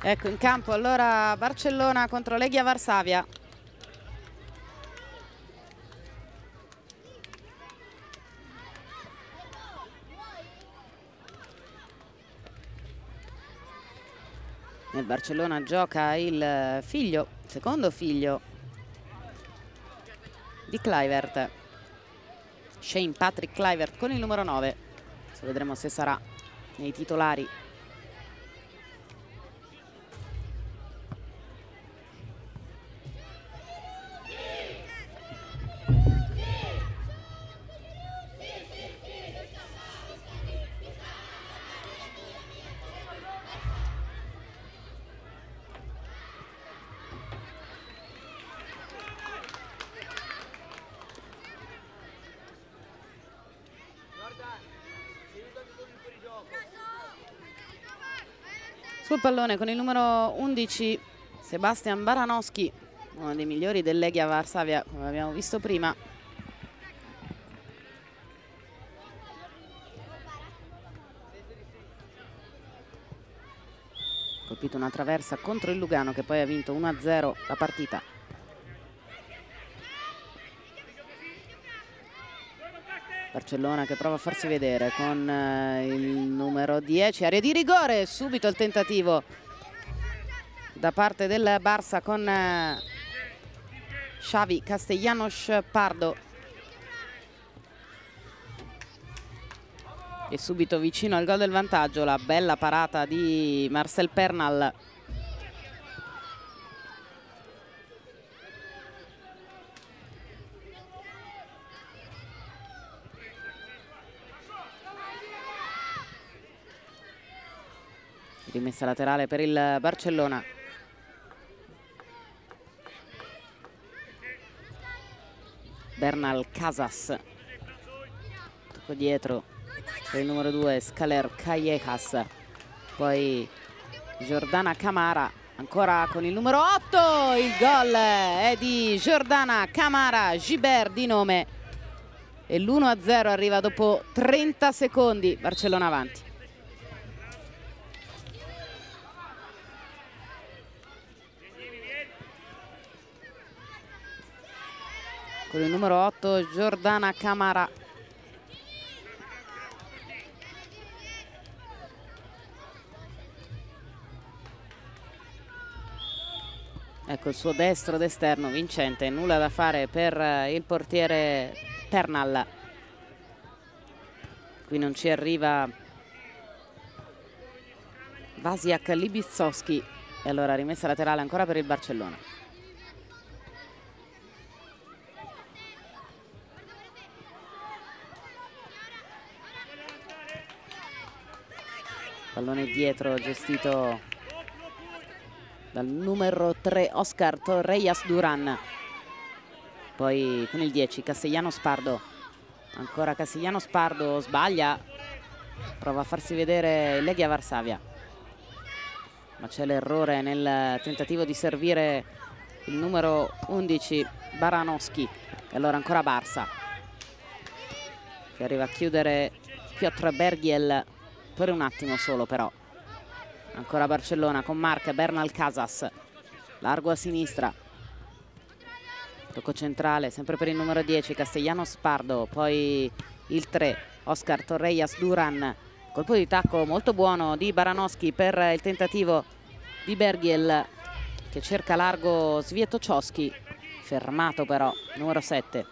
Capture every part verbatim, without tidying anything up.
Ecco in campo allora Barcellona contro Legia Varsavia. Nel Barcellona gioca il figlio, secondo figlio di Kluivert, Shane Patrick Kluivert, con il numero nove. Adesso vedremo se sarà nei titolari. Sul pallone con il numero undici Sebastian Baranowski, uno dei migliori del Legia Varsavia, come abbiamo visto prima. Colpito una traversa contro il Lugano, che poi ha vinto uno a zero la partita. Barcellona che prova a farsi vedere con eh, il numero dieci, area di rigore, subito il tentativo da parte del Barça con eh, Xavi Castellanos Pardo, e subito vicino al gol del vantaggio la bella parata di Marcel Pernal. Rimessa laterale per il Barcellona. Bernal Casas. Tocco dietro per il numero due Scaler Callejas. Poi Jordana Camara ancora con il numero otto. Il gol è di Jordana Camara Gibert di nome. E l'uno a zero arriva dopo trenta secondi. Barcellona avanti. Con il numero otto Jordana Camara. Ecco il suo destro d'esterno vincente, nulla da fare per il portiere Pernal. Qui non ci arriva Vasiak Libicowski e allora rimessa laterale ancora per il Barcellona. Pallone dietro gestito dal numero tre Oscar Torreyas Duran. Poi con il dieci Castellanos Pardo. Ancora Castellanos Pardo, sbaglia. Prova a farsi vedere Legia Varsavia. Ma c'è l'errore nel tentativo di servire il numero undici Baranowski. E allora ancora Barça, che arriva a chiudere Piotr Bergiel. Per un attimo solo però. Ancora Barcellona con Marc Bernal Casas. Largo a sinistra. Tocco centrale sempre per il numero dieci Castellanos Pardo. Poi il tre Oscar Torreyas Duran. Colpo di tacco molto buono di Baranowski per il tentativo di Bergiel, che cerca largo Sviatochowski. Fermato però numero sette.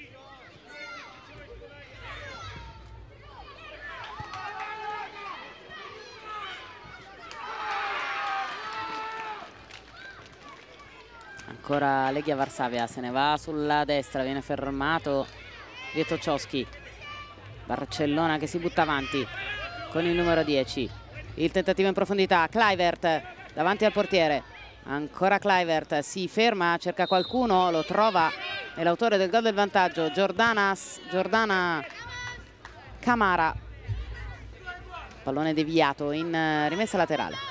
Ancora Legia Varsavia, se ne va sulla destra, viene fermato Sviatochowski. Barcellona che si butta avanti con il numero dieci. Il tentativo in profondità, Kluivert davanti al portiere. Ancora Kluivert, si ferma, cerca qualcuno, lo trova, è l'autore del gol del vantaggio, Jordana, Jordana Camara. Pallone deviato in rimessa laterale.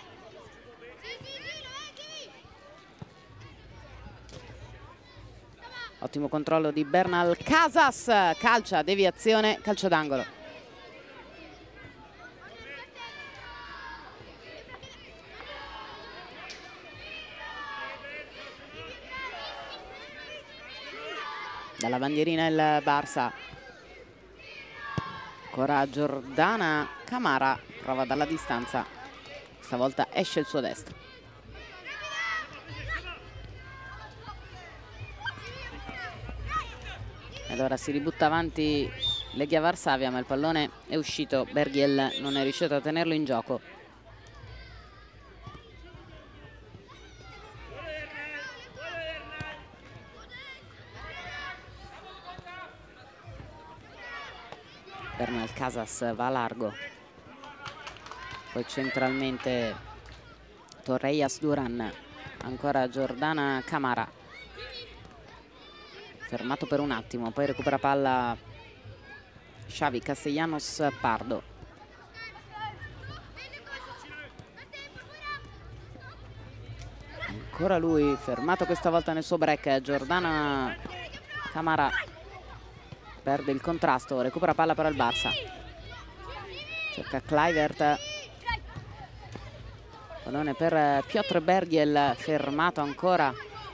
Ottimo controllo di Bernal Casas, calcia, deviazione, calcio d'angolo. Dalla bandierina il Barça. Ancora Jordana Camara, prova dalla distanza, stavolta esce il suo destro. E allora si ributta avanti Legia Varsavia, ma il pallone è uscito, Bergiel non è riuscito a tenerlo in gioco. Bernal Casas va a largo, poi centralmente Torreias Duran, ancora Jordana Camara, fermato per un attimo, poi recupera palla Xavi Castellanos Pardo. Ancora lui, fermato questa volta nel suo break, Jordana Camara perde il contrasto, recupera palla però il Barça. Cerca Kluivert. Pallone per Piotr Bergiel, fermato ancora.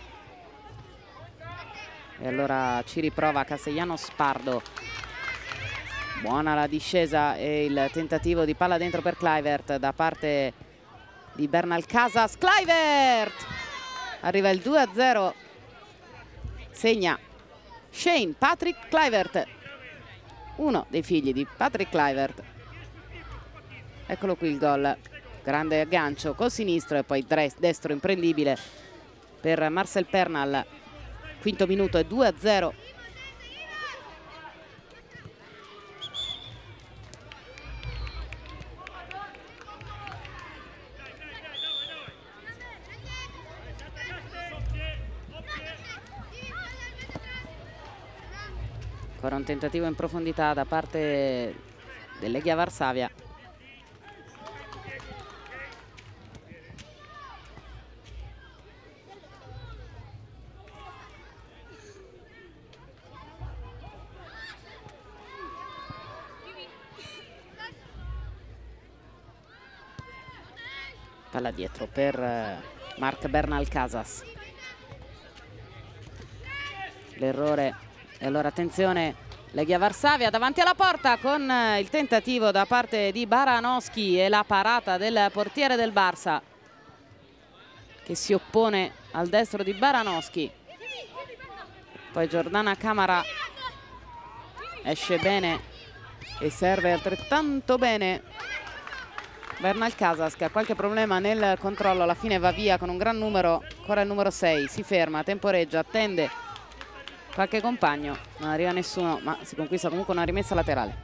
E allora ci riprova Castellanos Pardo. Buona la discesa e il tentativo di palla dentro per Kluivert da parte di Bernal Casas. Kluivert! Arriva il due a zero. Segna Shane Patrick Kluivert, uno dei figli di Patrick Kluivert. Eccolo qui il gol, grande aggancio col sinistro e poi destro imprendibile per Marcel Pernal. Quinto minuto e due a zero. Ancora un tentativo in profondità da parte del Legia Varsavia. Palla dietro per Marc Bernal Casas. L'errore. E allora attenzione, Legia Varsavia davanti alla porta con il tentativo da parte di Baranowski e la parata del portiere del Barça che si oppone al destro di Baranowski. Poi Jordana Camara esce bene e serve altrettanto bene Bernal Casas, che ha qualche problema nel controllo, alla fine va via con un gran numero. Ancora il numero sei, si ferma, temporeggia, attende qualche compagno, non arriva nessuno, ma si conquista comunque una rimessa laterale.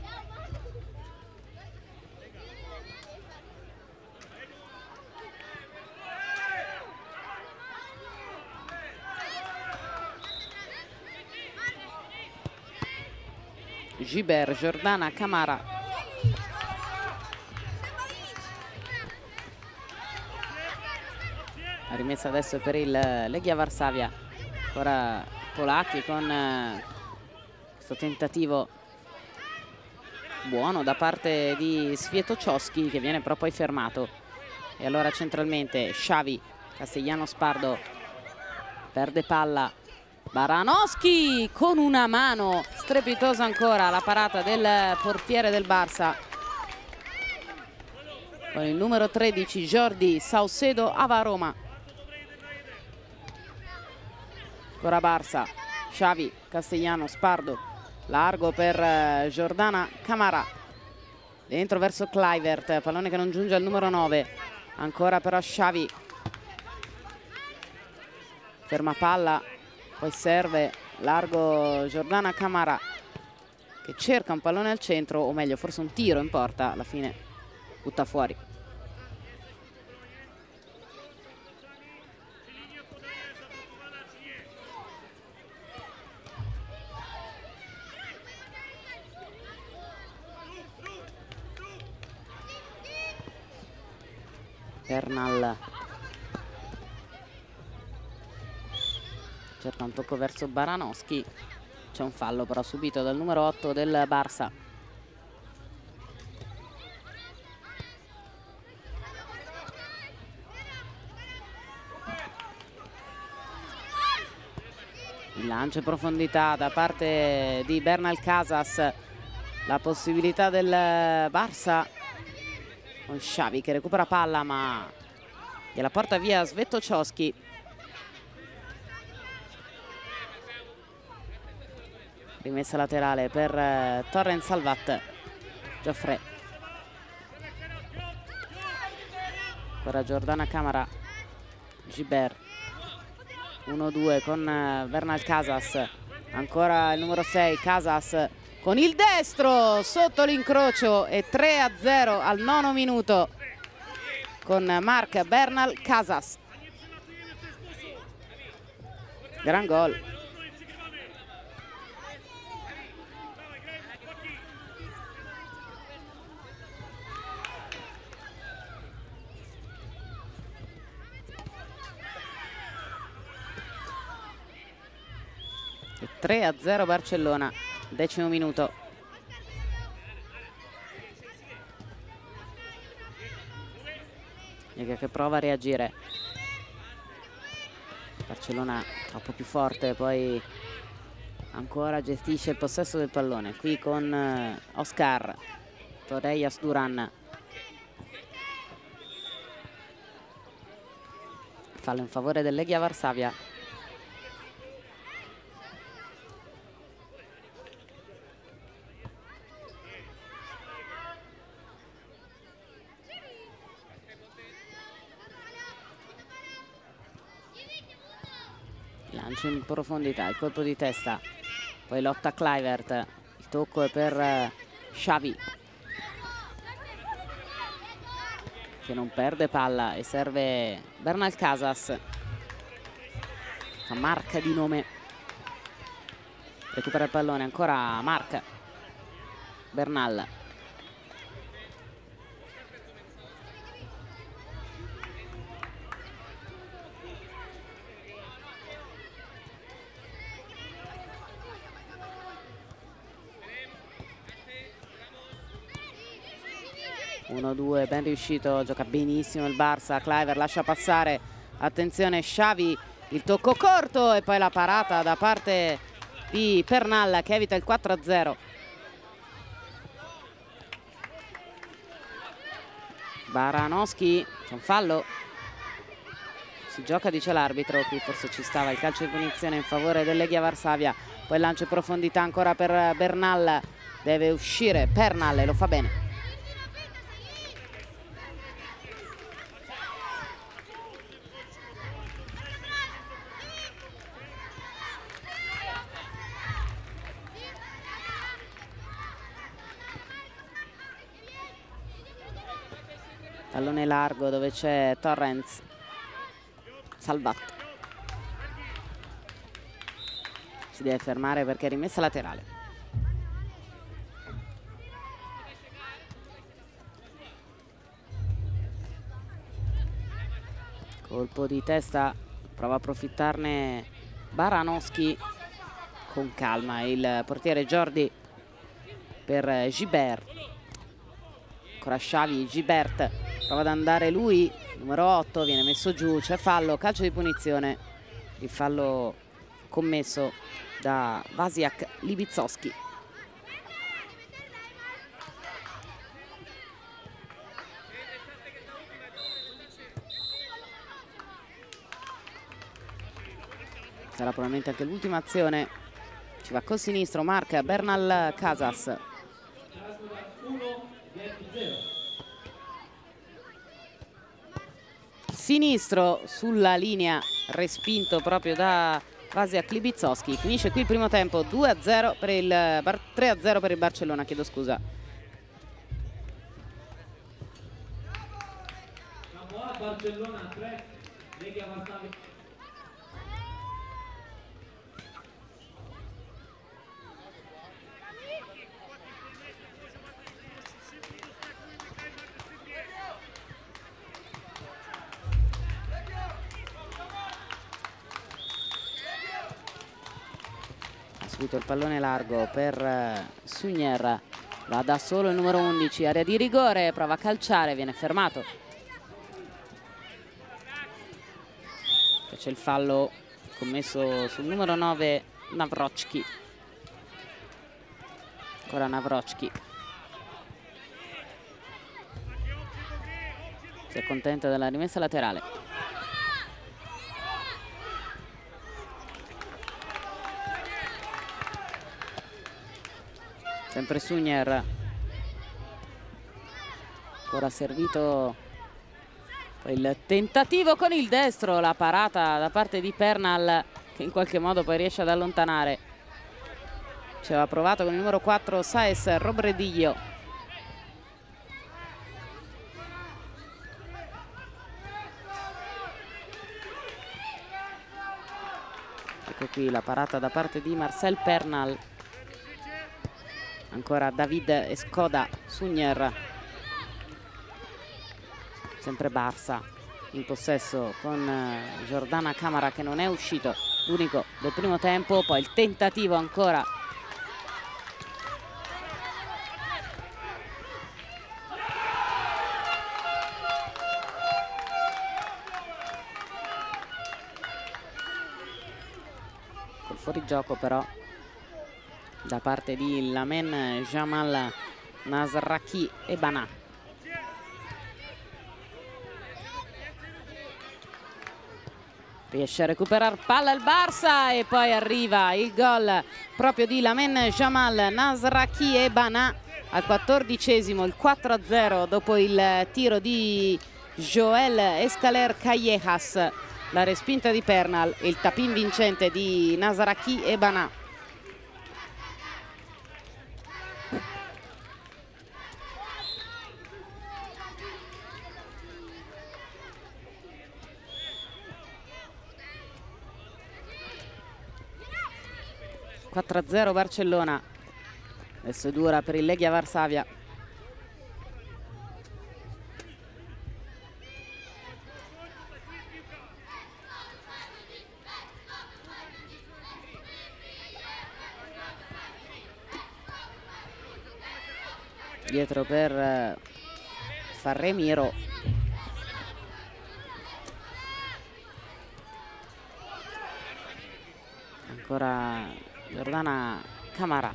Gibert, Jordana Camara. La rimessa adesso per il Legia Varsavia. Ancora Polacchi con eh, questo tentativo buono da parte di Svietoczowski, che viene però poi fermato. E allora centralmente Xavi Castellanos Pardo perde palla, Baranowski con una mano strepitosa, ancora la parata del portiere del Barça con il numero tredici Jordi Saucedo Avaroma. Ancora Barça, Xavi Castellanos Pardo, largo per eh, Jordana Camara, dentro verso Kluivert, pallone che non giunge al numero nove. Ancora però Xavi, ferma palla, poi serve, largo Jordana Camara che cerca un pallone al centro, o meglio forse un tiro in porta, alla fine butta fuori. Pernal cerca un tocco verso Baranowski, c'è un fallo però subito dal numero otto del Barça. Il lancio in profondità da parte di Bernal Casas, la possibilità del Barça con Xavi che recupera palla ma gliela porta via Svetochovski. Rimessa laterale per eh, Torrent Salvat. Geoffrey. Ora Giordana Camara. Gibert. uno due con eh, Bernal Casas. Ancora il numero sei Casas con il destro sotto l'incrocio e tre a zero al nono minuto con Marc Bernal Casas. Gran gol. tre a zero Barcellona, decimo minuto. Lega che prova a reagire. Barcellona troppo più forte, poi ancora gestisce il possesso del pallone. Qui con Oscar Torreyes Duran. Fallo in favore del Legia Varsavia. Lancio in profondità, il colpo di testa, poi lotta Kluivert, il tocco è per uh, Xavi che non perde palla e serve Bernal Casas, fa Marc di nome, recupera il pallone, ancora Marc Bernal. uno due, ben riuscito, gioca benissimo il Barça. Kluivert lascia passare, attenzione Xavi, il tocco corto e poi la parata da parte di Pernal che evita il quattro a zero. Baranowski, c'è un fallo, si gioca, dice l'arbitro, qui forse ci stava il calcio di punizione in favore del Legia Varsavia. Poi lancio in profondità ancora per Bernal, deve uscire Pernal e lo fa bene. Pallone largo dove c'è Torrent Salvat. Si deve fermare perché è rimessa laterale. Colpo di testa, prova a approfittarne Baranowski con calma. Il portiere Jordi per Gibert. Ancora Xavi, Gibert prova ad andare lui, numero otto, viene messo giù, c'è fallo, calcio di punizione, il fallo commesso da Vasiak Libicowski. Sarà probabilmente anche l'ultima azione, ci va col sinistro Marc Bernal Casas. Sinistro sulla linea, respinto proprio da Vasiak Libicowski. Finisce qui il primo tempo, due a zero per il tre a zero per il Barcellona, chiedo scusa. Barcellona tre, Legia Varsavia. Subito il pallone largo per uh, Sugner, va da solo il numero undici, area di rigore, prova a calciare, viene fermato. C'è il fallo commesso sul numero nove Navrocki. Ancora Navrocki. Si accontenta della rimessa laterale. Sempre Sugner. Ancora servito. Poi il tentativo con il destro, la parata da parte di Pernal che in qualche modo poi riesce ad allontanare. Ci aveva provato con il numero quattro Saez Robredio. Ecco qui la parata da parte di Marcel Pernal. Ancora David Escoda, Sugner. Sempre Barça in possesso con Jordana Camara che non è uscito, l'unico del primo tempo. Poi il tentativo ancora col fuorigioco però da parte di Lamen Jamal Nasraki e Banà. Riesce a recuperare palla il Barça e poi arriva il gol proprio di Lamen Jamal Nasraki e Banà al quattordicesimo, il quattro a zero dopo il tiro di Joel Escaler Callejas, la respinta di Pernal e il tapin vincente di Nasraki e Banà. quattro a zero Barcellona. Adesso è dura per il Legia Varsavia. Dietro per Farremiro. Ancora Jordana Camara.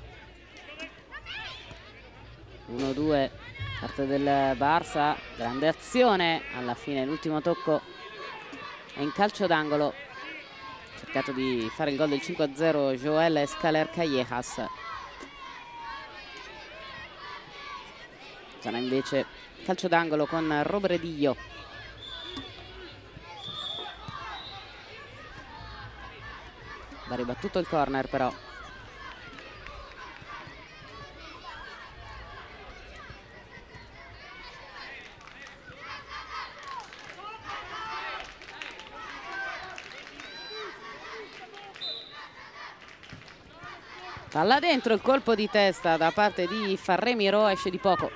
uno due parte del Barça, grande azione alla fine, l'ultimo tocco è in calcio d'angolo. Ha cercato di fare il gol del cinque a zero Joel Escaler Callejas. Sarà invece calcio d'angolo con Robredio. Va ribattuto il corner però. Palla dentro, il colpo di testa da parte di Farremiro esce di poco.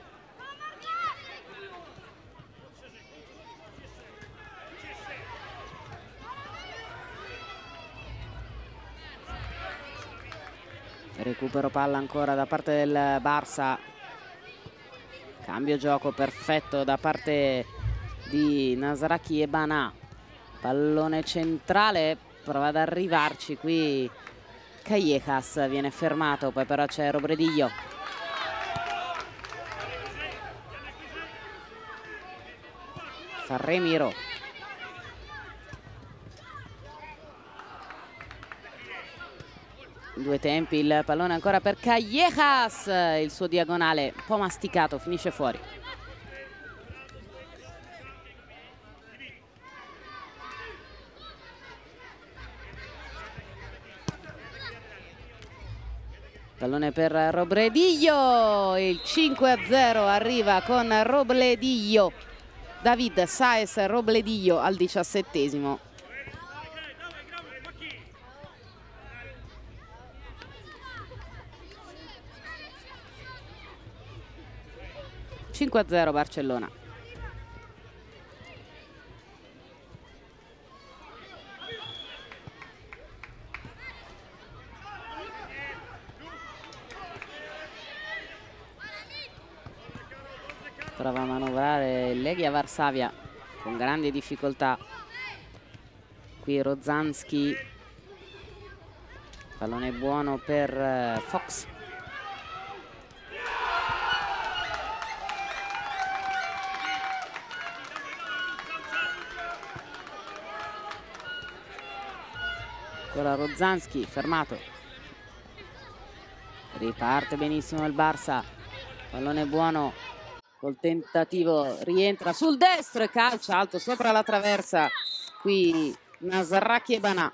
Recupero palla ancora da parte del Barça. Cambio gioco perfetto da parte di Nasraki e Banà. Pallone centrale, prova ad arrivarci qui Callejas, viene fermato, poi però c'è Robredio. Farremiro. Due tempi, il pallone ancora per Callejas, il suo diagonale un po' masticato, finisce fuori. Pallone per Robredio, il cinque a zero arriva con Robledio. David Saez Robledio al diciassettesimo. cinque a zero Barcellona. Prova a manovrare il Legia Varsavia con grandi difficoltà. Qui Rozanski Pallone buono per uh, Fox. Ora Rozanski fermato, riparte benissimo il Barça, pallone buono col tentativo, rientra sul destro e calcia alto sopra la traversa qui Nasraki e Banà.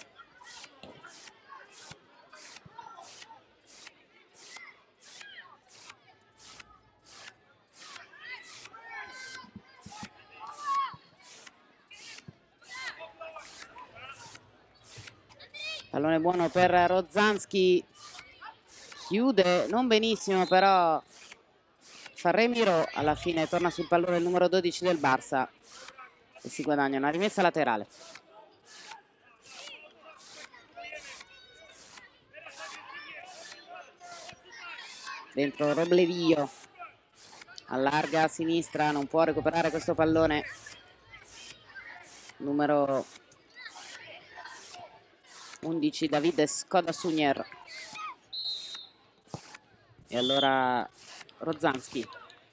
Pallone buono per Rozanski, chiude non benissimo, però Farremiro alla fine torna sul pallone il numero dodici del Barça e si guadagna una rimessa laterale. Dentro Roblevillo, allarga a sinistra, non può recuperare questo pallone numero undici David Skoda Sugner. E allora Rozanski.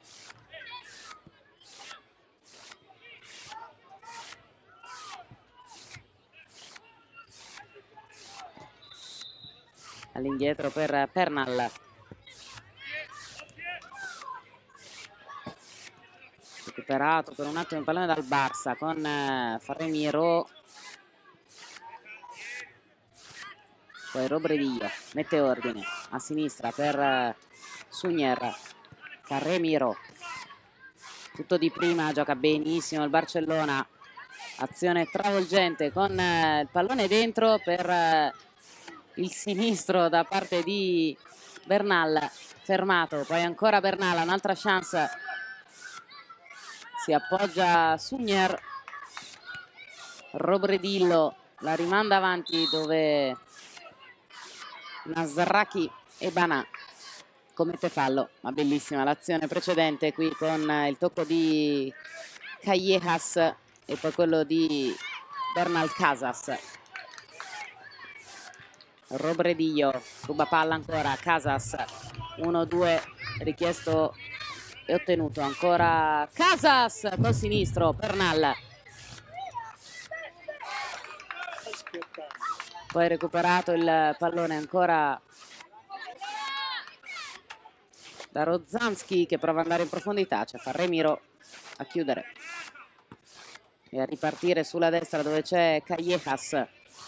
All'indietro per Pernal. Recuperato per un attimo il pallone dal Barça con eh, Farremiro. Poi Robrevillo mette ordine a sinistra per eh, Sugner. Farremiro, tutto di prima, gioca benissimo il Barcellona, azione travolgente con eh, il pallone dentro per eh, il sinistro da parte di Bernal, fermato, poi ancora Bernal, un'altra chance, si appoggia Sugner, Robredillo la rimanda avanti dove Nasraki e Banà commette fallo, ma bellissima l'azione precedente qui con il tocco di Callejas e poi quello di Bernal Casas. Robredillo ruba palla ancora, Casas, uno due richiesto e ottenuto, ancora Casas col sinistro, Bernal, poi recuperato il pallone ancora da Rozanski che prova ad andare in profondità, c'è Farremiro a chiudere e a ripartire sulla destra dove c'è Callejas.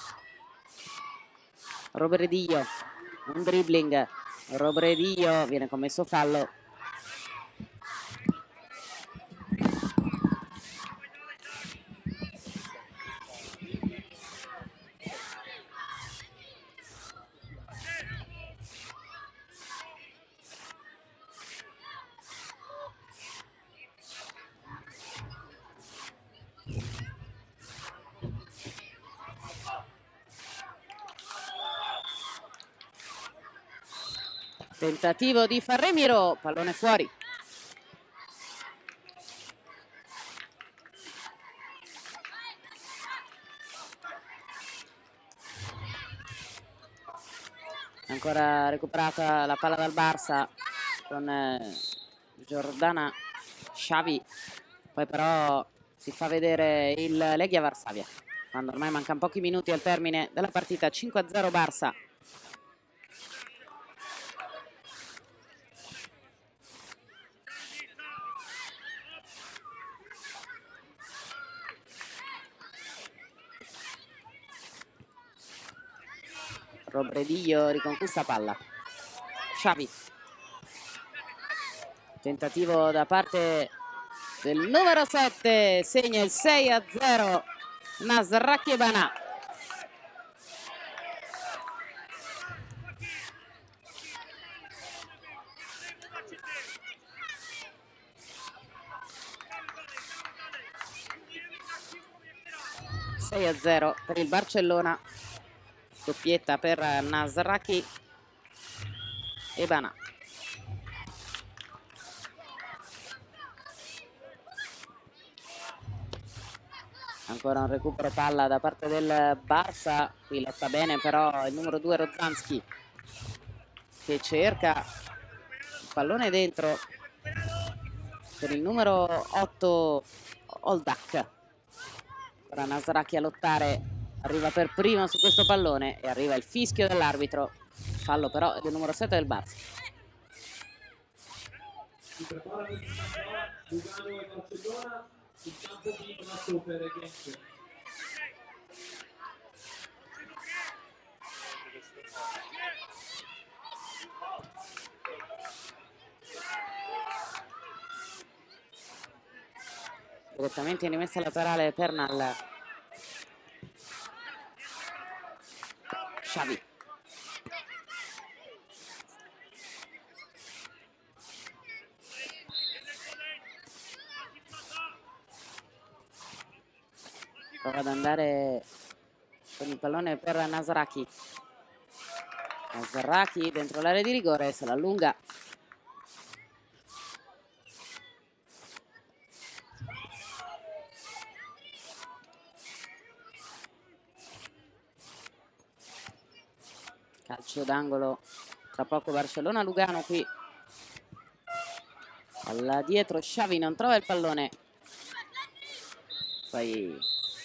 Robredillo, un dribbling, Robredillo, viene commesso fallo. Tentativo di Farremiro, pallone fuori. Ancora recuperata la palla dal Barça con eh, Giordana Xavi, poi però si fa vedere il Legia Varsavia quando ormai mancano pochi minuti al termine della partita. Cinque a zero Barça. Robredillo riconquista palla, Xavi, tentativo da parte del numero sette, segna il sei a zero Nasraki e Banà. sei a zero per il Barcellona, doppietta per Nasraki e Banà. Ancora un recupero palla da parte del Barça, qui lotta bene però il numero due Rozanski che cerca il pallone dentro per il numero otto Oldak. Ora Nasraki a lottare, arriva per primo su questo pallone e arriva il fischio dell'arbitro, fallo però del numero sette del Barça. Si preparano Lugano e Barcellona sul campo di Grasshopper e Genk. Direttamente in rimessa laterale Pernal. Xavi. Prova ad andare con il pallone per Nasraki. Nasraki dentro l'area di rigore, se l'allunga. Calcio d'angolo, tra poco Barcellona-Lugano qui. Alla dietro Xavi non trova il pallone. Poi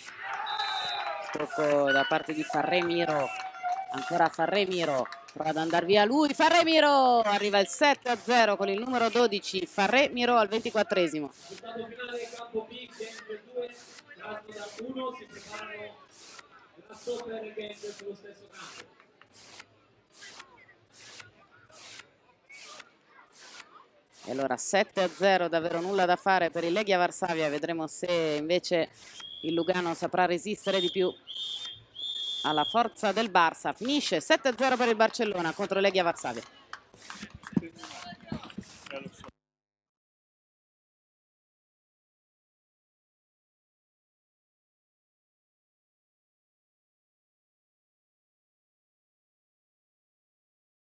tocco da parte di Farremiro, ancora Farremiro, prova ad andare via lui, Farremiro, arriva il sette a zero con il numero dodici, Farremiro al ventiquattresimo. Risultato finale campo B, Genk due, Krasnodar uno, si preparano Grasshopper e Genk sullo stesso campo. E allora sette a zero, davvero nulla da fare per il Legia Varsavia, vedremo se invece il Lugano saprà resistere di più alla forza del Barça. Finisce sette a zero per il Barcellona contro Legia Varsavia.